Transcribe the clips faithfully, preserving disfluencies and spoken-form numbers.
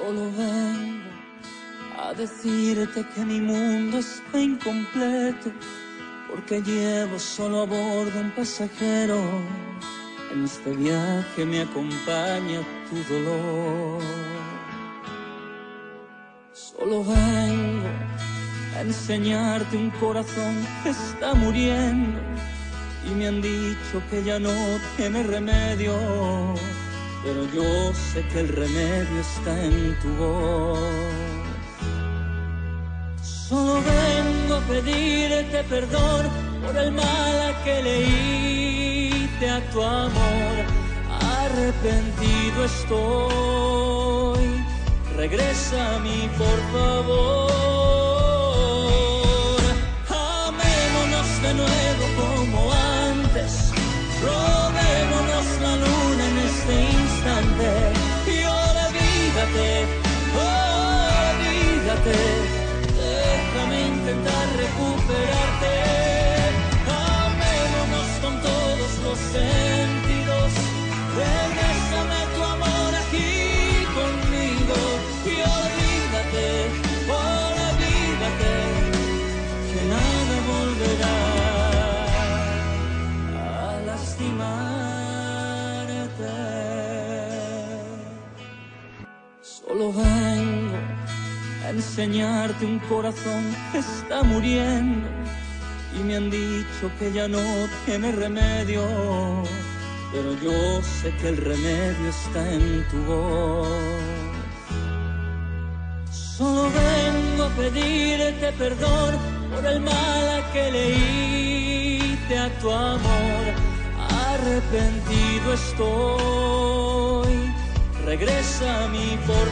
Solo vengo a decirte que mi mundo está incompleto, porque llevo solo a bordo un pasajero. En este viaje me acompaña tu dolor. Solo vengo a enseñarte un corazón que está muriendo, y me han dicho que ya no tiene remedio, pero yo sé que el remedio está en tu voz. Solo vengo a pedirte perdón por el mal a que le hice a tu amor. Arrepentido estoy, regresa a mí por favor. Amémonos de nuevo como antes, robémonos la luna en este instante, y olvídate, olvídate, déjame intentar recuperarte. Amémonos con todos los sentidos, regrésame tu amor aquí conmigo, y olvídate, olvídate, que nada volverá a lastimarte. Solo vengo a enseñarte un corazón que está muriendo, y me han dicho que ya no tiene remedio, pero yo sé que el remedio está en tu voz. Solo vengo a pedirte perdón por el mal a que le hice a tu amor. Arrepentido estoy, regresa a mí por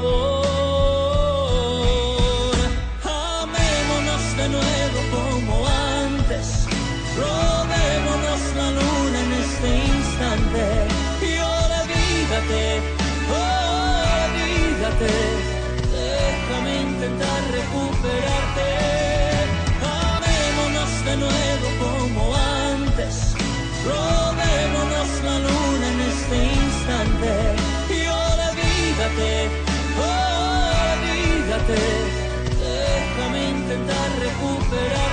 favor. Amémonos de nuevo como antes, robémonos la luna en este instante, y olvídate, olvídate, déjame intentar recuperarte. Amémonos de nuevo como antes, robémonos la luna en este instante, y olvídate, olvídate, déjame intentar recuperar.